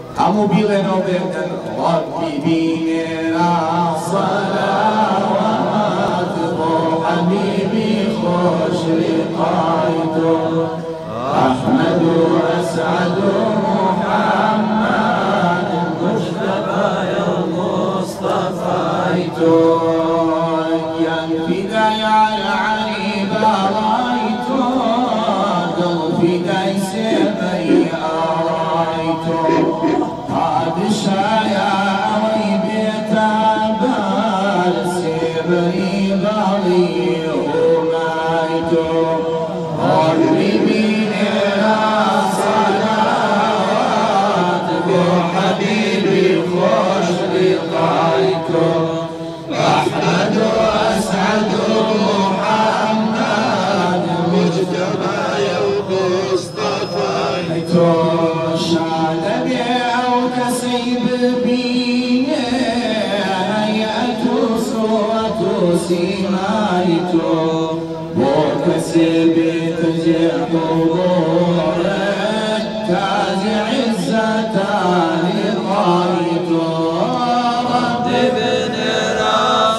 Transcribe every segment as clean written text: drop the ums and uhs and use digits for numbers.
همو بيغن وبيغن ربي بينا صلوات بو حبيبي خوش لقايته أحمد وأسعد محمد مجتبى يا مصطفيته يا فداي على علي برايته قلب فداي سيبي أرايته بادشايا ويبيت عبال سيبي غالي ومايته ربي بينا صلوات بو حبيبي خوش لقايته أحمد وأسعد محمد مجتبى يا مصطفيته شاد بيعو كسيب بيه هيئة صورة سمايته بو كسيب تجيح حضورك تاج عزة لقايته ربي بنرى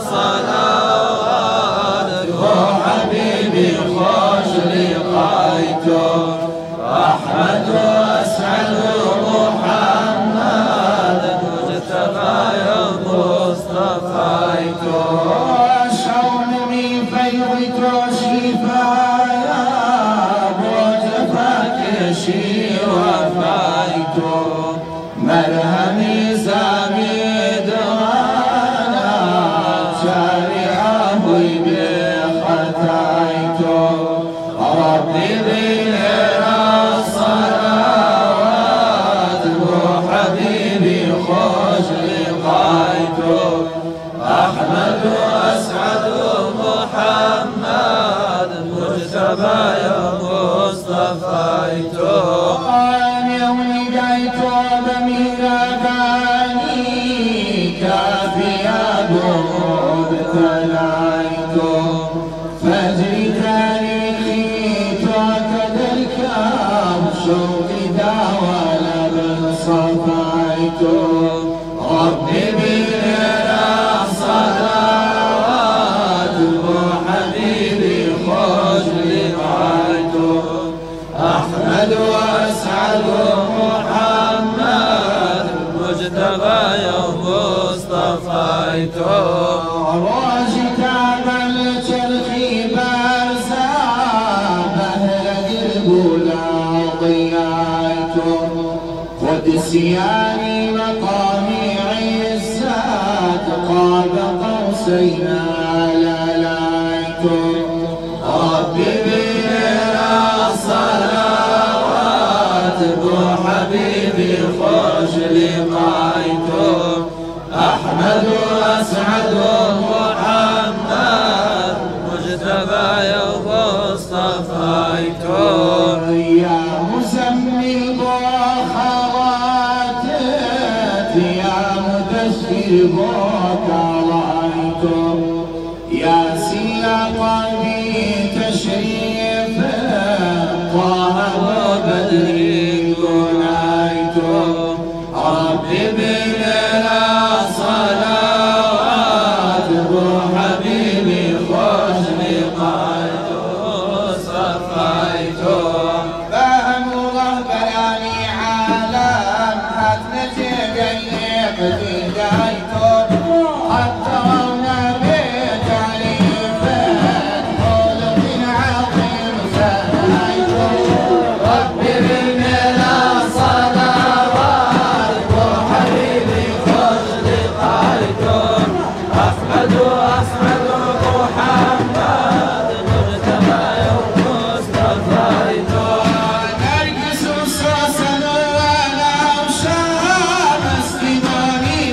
صلوات بو حبيبي خوش لقايته أحمد وأسعد محمد مجتبى يا مصطفيته شون من فيضته شفايا بوجفك شي وفايته مرهمي زامد وانا شارعه بخطايته ربي بينا صلوات بو حبيبي خوش لقايته أحمد وأسعد محمد مجتبى يا مصطفيته يوم لقيته بمير أغاني كافيا قلوب تلايته فجري تاريخي توكد الكام شوقي داولا بالصفايته ربي بينا صلوات بو حبيبي خوش لقايته أحمد وأسعد محمد مجتبى يا مصطفيته روجي تاب الشرخي بارزا بهرد البولا ضيايته قدسياني مقامي عزات قاب قوسين لالايته ربي بينا صلوات بو حبيبي خوش لقايته أحمد وأسعد محمد مجتبى يا مصطفيته يا مسمي بخواتت يا مدشر بكرايته يا سياقي تشريف طه وبدر قنايته ربي بنا صلوات بو حبيبي خوش لقايته صفايته فهم رهباني عالم حتنجي قيق بدايته حتى رونا بيت عليفات خلق عظيم سنايته ربي بنا صلوات بو حبيبي خوش لقايته أحمد وأسعد محمد مجتبى يا مصطفيته نرقص وصوصا وانا وشام استداني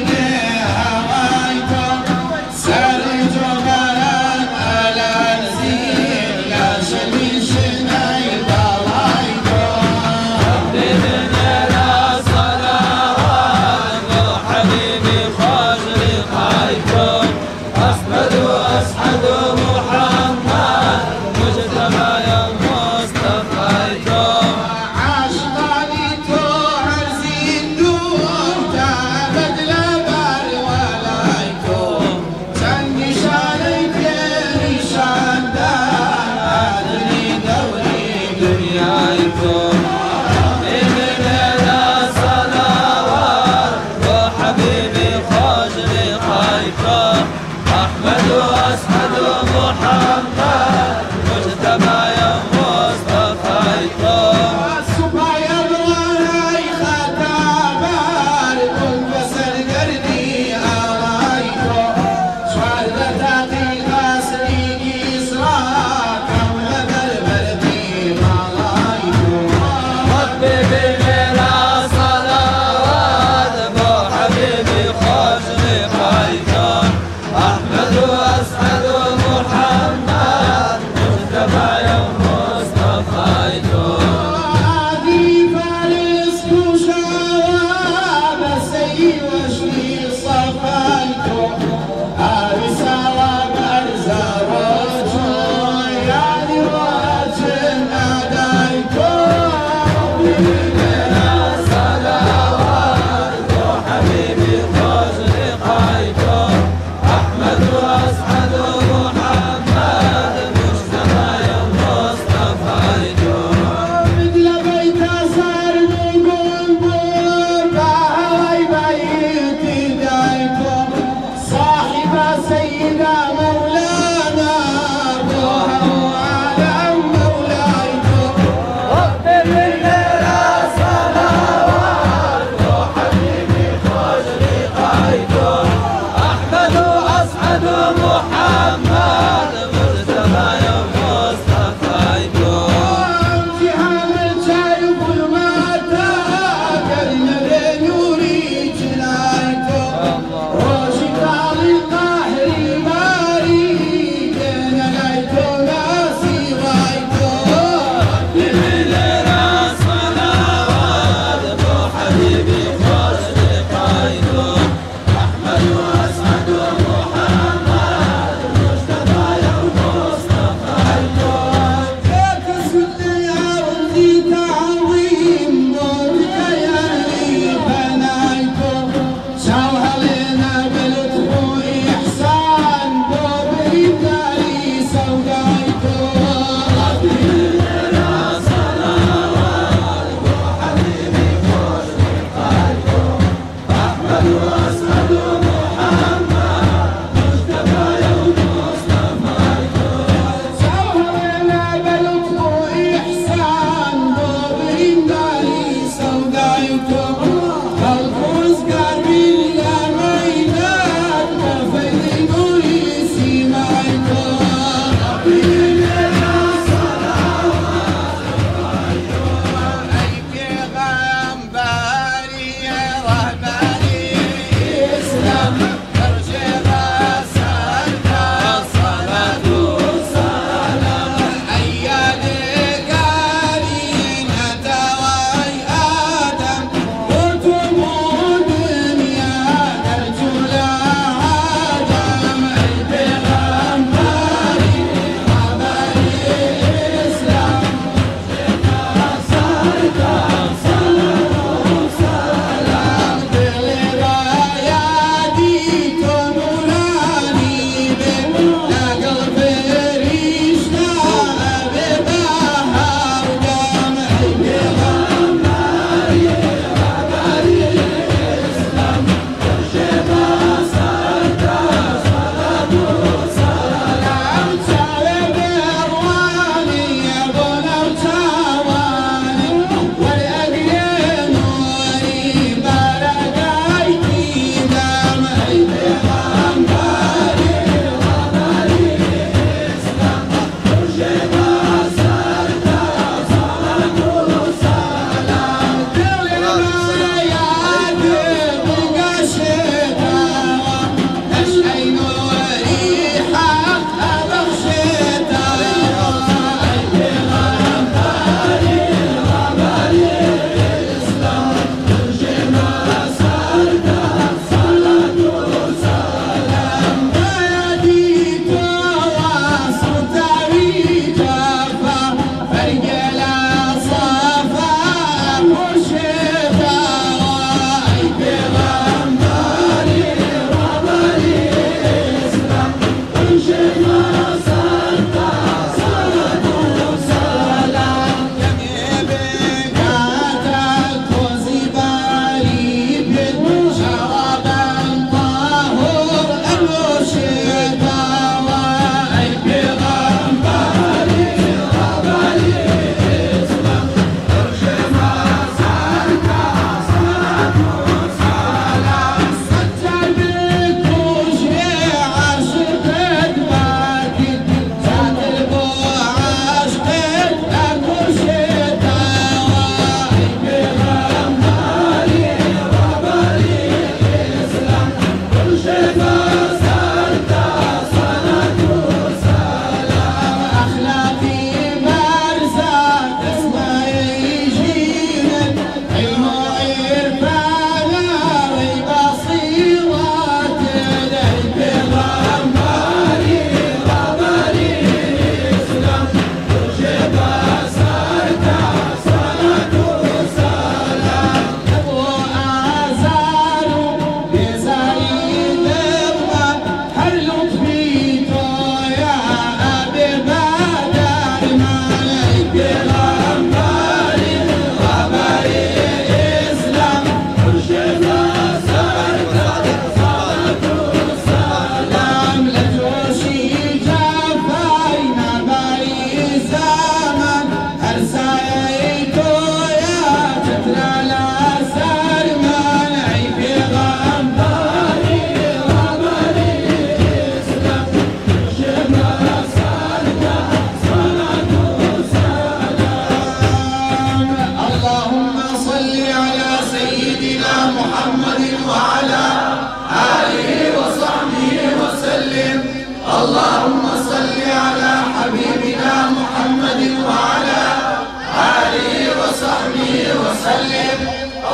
وسلم.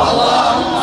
اللهم